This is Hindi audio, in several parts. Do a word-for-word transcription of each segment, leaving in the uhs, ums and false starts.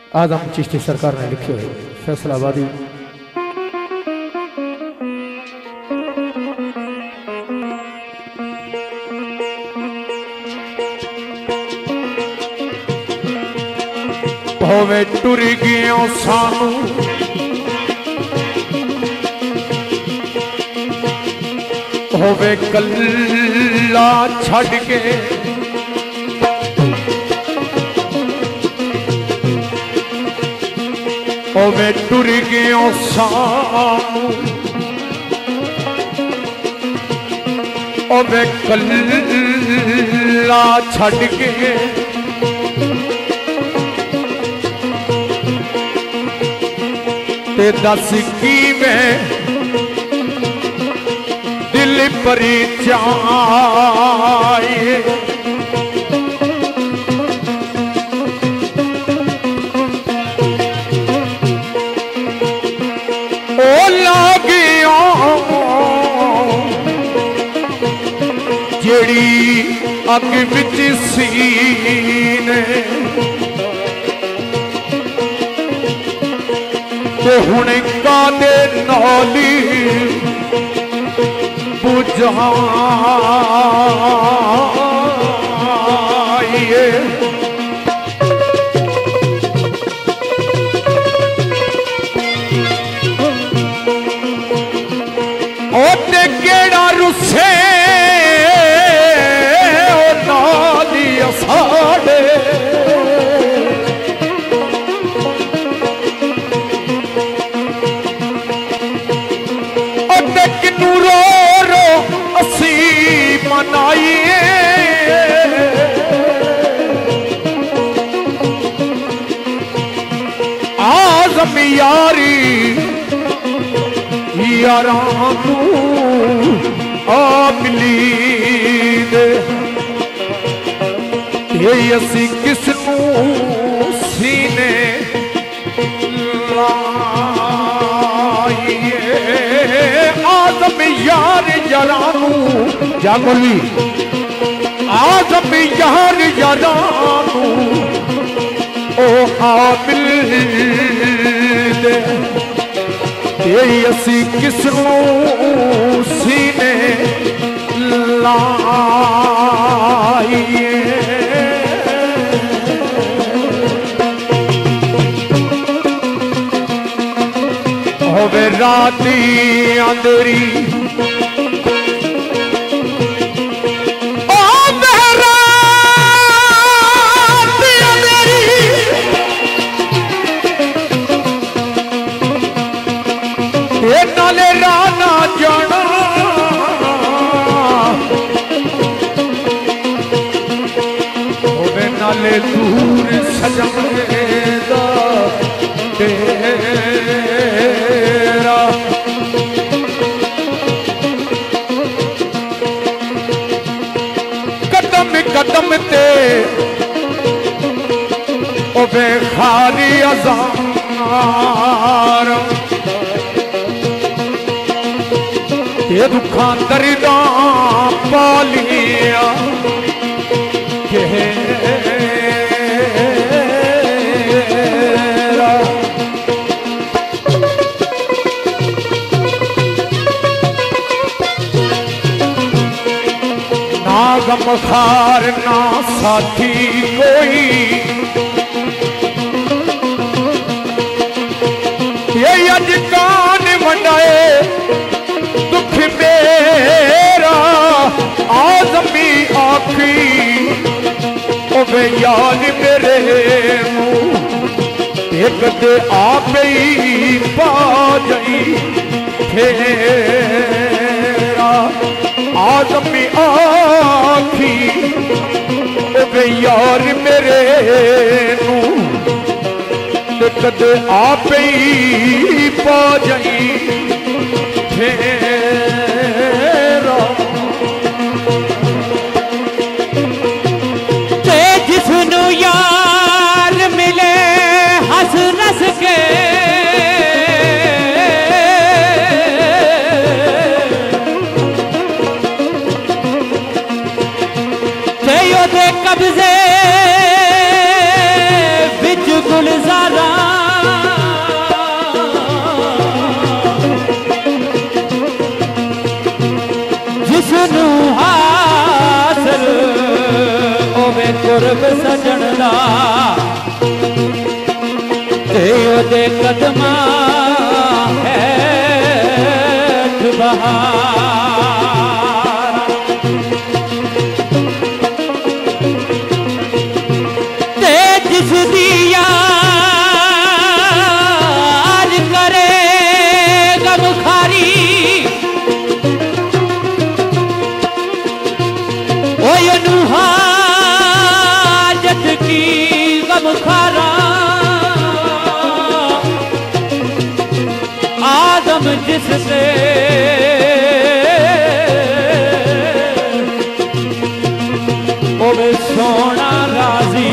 आजम चिश्ती सरकार ने लिखे हुए फैसलाबादी। होवे टुर गयो सानू होवे कल्ला छड़ के होवे टुर गयो सानू होवे कल्ला छड़ के ते दस की मैं दिल परी जाए ओ लागियो जेड़ी अग विच सीने ते हुण कादे नाली बुझाइए ओ ते केड़ा रुसे ओ नाली साडे आजम यारी यारां तू आ मिली दे ये असी किसनू सीने लाइए आजम यार यारां तू जा बोली आजम यार यारां तू ओ हामिल दे ये असी किसनू सीने लाइए होवे राती अंदरी नाले राना जाना होवे नाले दूर सजने दा तेरा कदम कदम ते होवे खाली अज़ार ये दुखा दर्दा पालिया ना गम खार ना साथी कोई ये अज कान मंडाए दुख मेरा आजमी आखी ओवे यार मेरे एक दे आप ही पा जाई फेरा आजमी आखी ओवे यार मेरे एक दे आप ही पा जाई फेरा ते जिसनु यार मिले हंस रस के ते ओदे कब्जे विच गुलजारा दे कदमा हेठ बहार ते जिस दिया करे गमखारी ओ हाजत की गमखारा आदम जिससे ओवे सोना राजी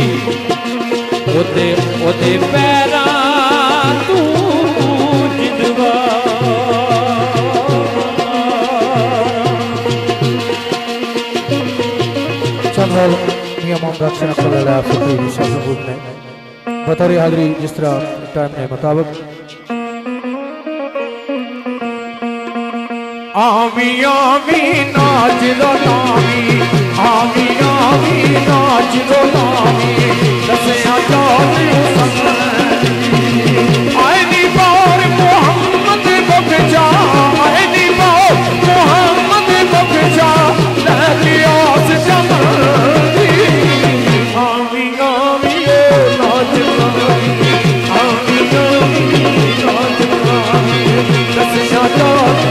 ओदे ओदे पैरा तू जिंदवा चंद्रल मियां मोहम्मद रक्षण अब्दुल्ला फकीर शाहजबूर ने बतौर हाजिरी जिस तरह टाइम के मुताबिक आवी आवी नाच लो नावी आवी आवी नाच लो नावी दसिया जाने आए नी बार मोहम्मद बख्शा आए नी बार मोहम्मद बख्शा लहलियास जमदी आवी आवी नाच नावी आवी आवी नाच नावी दसिया जाने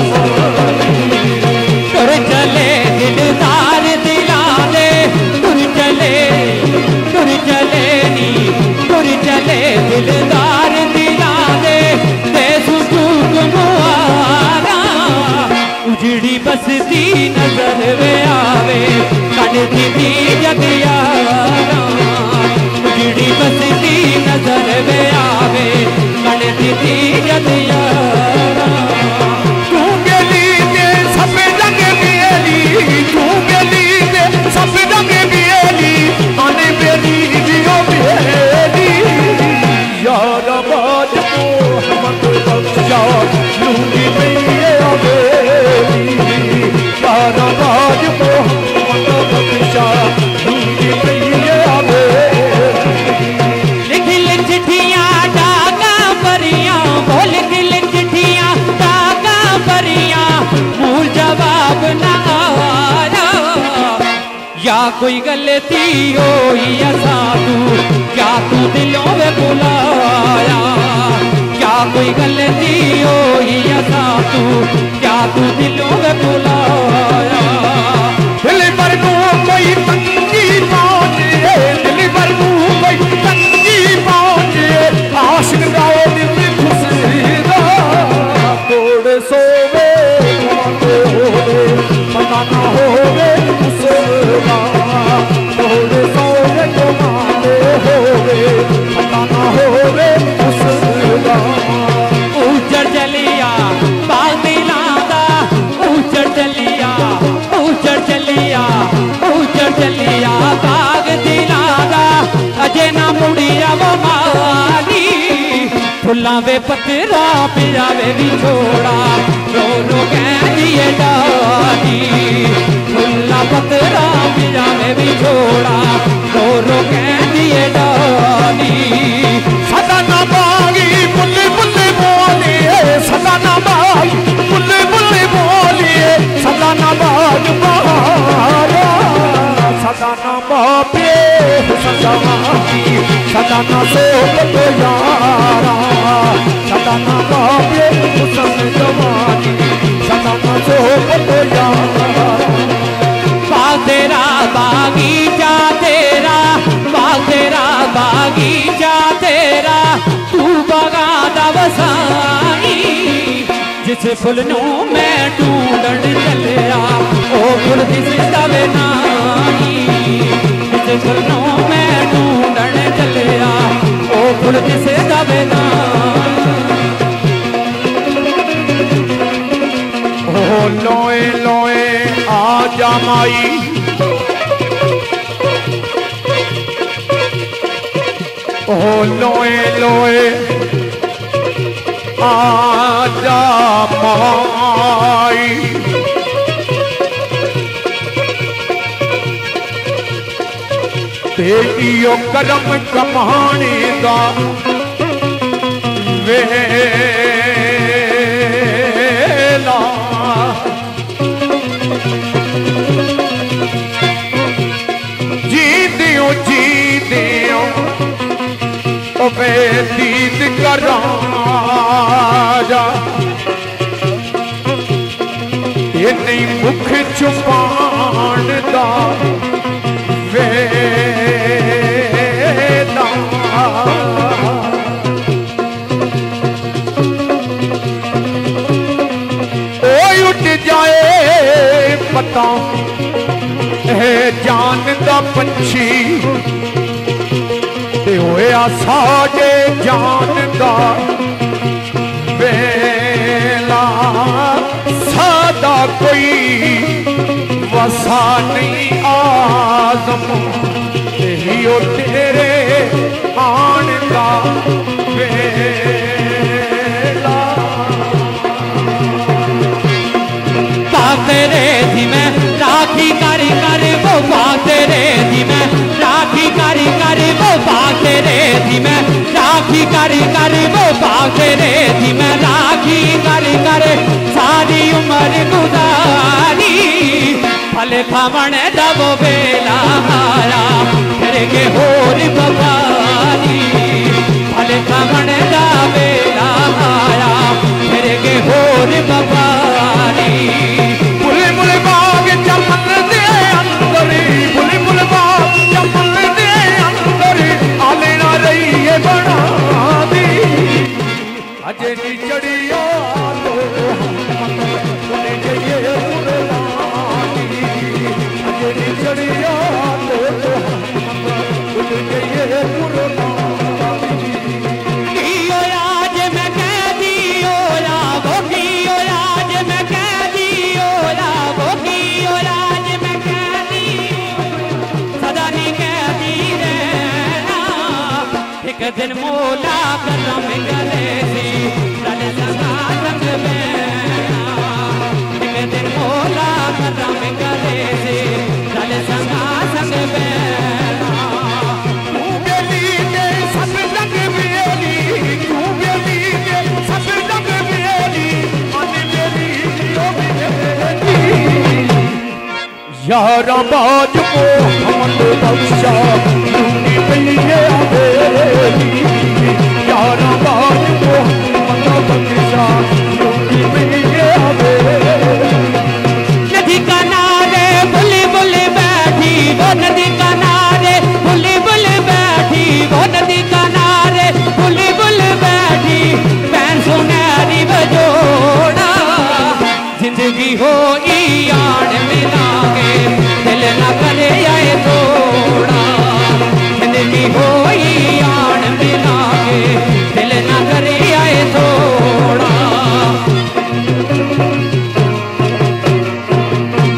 तुर चले दिलदार दिला दे तुर चले तुर चले नी तुर चले दिलदार दिला दे ते सुकून मुआरा उजड़ी बसती नजर वे आवे कड़ती दी जद यारा उजड़ी बसती नजर वे आवे कड़ती दी जद यारा तू बेली दे सब रंग बेली आने बेली दियो बेली यार बाज मोहम्मद बख्शा लूंगी मेरे बेली यार बाज मोहम्मद बख्शा लूंगी मेरे बेली लिख चिट्ठियां डागा परियां बोल दिल चिट्ठियां डागा परियां मूल जवाब ना या कोई गलती होई असा तू क्या तू दिलों में बुलाया क्या कोई गलती होई असा तू क्या तू दिलों में बुलाया दिल पर को कोई तंगी पहुंचे दिल पर को कोई तंगी पहुंचे आशिक गाओ दिल खुशीदा थोड़े सोवे पता ना होवे थोड़े सोवे को मारे होवे पता ना होवे उसका उजड़ चलिया बाग दिलादा उजड़ चलिया उजड़ चलिया उजड़ चलिया बाग दिलादा अजे ना मुड़िया वो माली फुल्ला वे पतरा पिरावे भी छोड़ा रो रो कह दिए डाली फुल्ला पतरा पिरावे भी छोड़ा रो रो कह दिए डाली सदा ना बागी बुल्ले बुल्ले बोलिए सदा ना बागी बुल्ले बुल्ले बोलिए सदा ना बाग बहारा सदा ना बापे सदा मागी सदा ना सोप तो यारा सदा ना बापे हुसन जवानी सदा ना सोप तो यारा बाग तेरा बागीचा तेरा बाग तेरा बागीचा तेरा तू बगादा वसाई जिस फुल नू मैं ढूंढण चलिया ओ फुल दिसदा वे नाई जिस फुल नू मैं ढूंढण चलिया ओ फुल दिसदा वे नाई ओ लोए लोए आजा माई ओ लोए लोए आजा माई तेरियो करम कमाने दा वेला जी दियो जी दियो ओ बेदीद करा जा ये नहीं मुख छुपान दा वेला उठ जाए पता है जान दा पंछी ते होया साजे जान दा वेला सादा कोई वसा नहीं आजम तेरी ओ तेरे आन दा वेला तेरे दी मैं राखी करी करी वो बाग तेरे दी मैं राखी करी करी वो बाग तेरे दी मैं राखी करी करी वो बाग तेरे दी मैं राखी करी करी सारी उम्र गुजारी फल खावण दा वो बेला आया फिर के होर बवारी फल खावण दा बेला आया फिर के होर बवारी बुले बुले बाग चमन दे अंदरी बुले बुले बाग चमन दे अंदरी आले ना रही है बना दी अजे नी चढ़ियो आलो बुले जइए पुरनानी अजे नी चढ़ियो आलो बुले जइए पुरनानी एक दिन मोला करम गले सी रल संगा संग बैना एक दिन मोला करम गले सी रल संगा संग बैना तू बेली के सब रंग बेली तू बेली के सब रंग बेली मन मेरी जियो बेली यारा बाज मोहम्मद बख्शा रूनी पईए आवेली यारा बाज मोहम्मद बख्शा रूनी पईए आवेली नदी किनारे बुली बुली बैठी वो नदी किनारे बुली बुली बैठी वो नदी किनारे बुली बुली बैठी पैन सुनहरी बजोड़ा जिंदगी हो यार मिलांगे दिल न करे आए थोड़ा जिंदगी हो